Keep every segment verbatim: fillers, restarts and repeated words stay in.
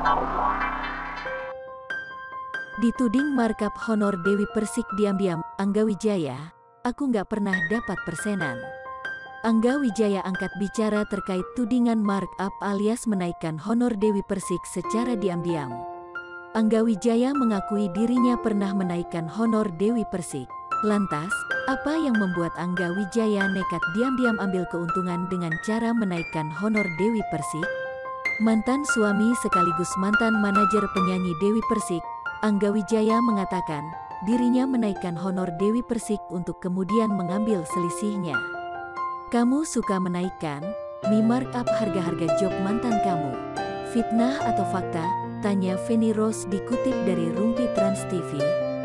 Dituding markup honor Dewi Persik diam-diam, Angga Wijaya, aku nggak pernah dapat persenan. Angga Wijaya angkat bicara terkait tudingan markup alias menaikkan honor Dewi Persik secara diam-diam. Angga Wijaya mengakui dirinya pernah menaikkan honor Dewi Persik. Lantas, apa yang membuat Angga Wijaya nekat diam-diam ambil keuntungan dengan cara menaikkan honor Dewi Persik? Mantan suami sekaligus mantan manajer penyanyi Dewi Persik, Angga Wijaya mengatakan, dirinya menaikkan honor Dewi Persik untuk kemudian mengambil selisihnya. Kamu suka menaikkan, mi markup harga-harga job mantan kamu. Fitnah atau fakta? Tanya Feni Rose dikutip dari Rumpi Trans T V.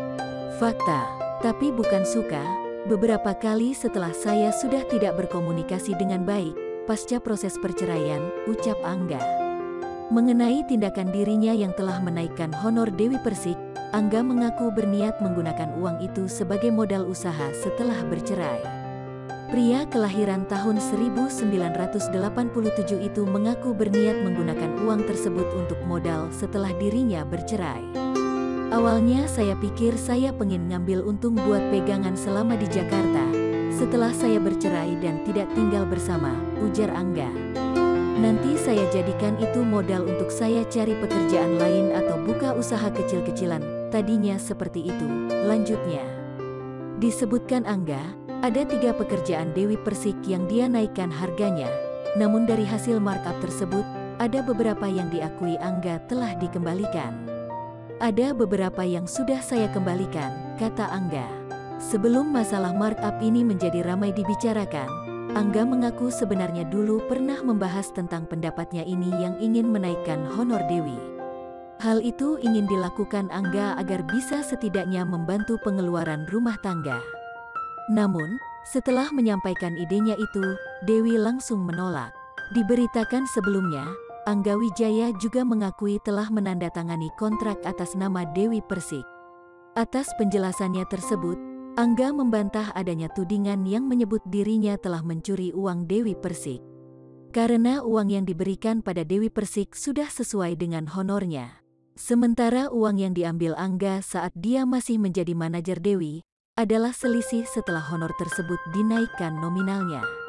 Fakta, tapi bukan suka. Beberapa kali setelah saya sudah tidak berkomunikasi dengan baik, pasca proses perceraian, ucap Angga. Mengenai tindakan dirinya yang telah menaikkan honor Dewi Persik, Angga mengaku berniat menggunakan uang itu sebagai modal usaha setelah bercerai. Pria kelahiran tahun seribu sembilan ratus delapan puluh tujuh itu mengaku berniat menggunakan uang tersebut untuk modal setelah dirinya bercerai. Awalnya saya pikir saya pengen ngambil untung buat pegangan selama di Jakarta, setelah saya bercerai dan tidak tinggal bersama, ujar Angga. Nanti saya jadikan itu modal untuk saya cari pekerjaan lain atau buka usaha kecil-kecilan, tadinya seperti itu, lanjutnya. Disebutkan Angga, ada tiga pekerjaan Dewi Persik yang dia naikkan harganya, namun dari hasil markup tersebut, ada beberapa yang diakui Angga telah dikembalikan. Ada beberapa yang sudah saya kembalikan, kata Angga. Sebelum masalah markup ini menjadi ramai dibicarakan, Angga mengaku sebenarnya dulu pernah membahas tentang pendapatnya ini yang ingin menaikkan honor Dewi. Hal itu ingin dilakukan Angga agar bisa setidaknya membantu pengeluaran rumah tangga. Namun, setelah menyampaikan idenya itu, Dewi langsung menolak. Diberitakan sebelumnya, Angga Wijaya juga mengakui telah menandatangani kontrak atas nama Dewi Persik. Atas penjelasannya tersebut, Angga membantah adanya tudingan yang menyebut dirinya telah mencuri uang Dewi Persik. Karena uang yang diberikan pada Dewi Persik sudah sesuai dengan honornya. Sementara uang yang diambil Angga saat dia masih menjadi manajer Dewi, adalah selisih setelah honor tersebut dinaikkan nominalnya.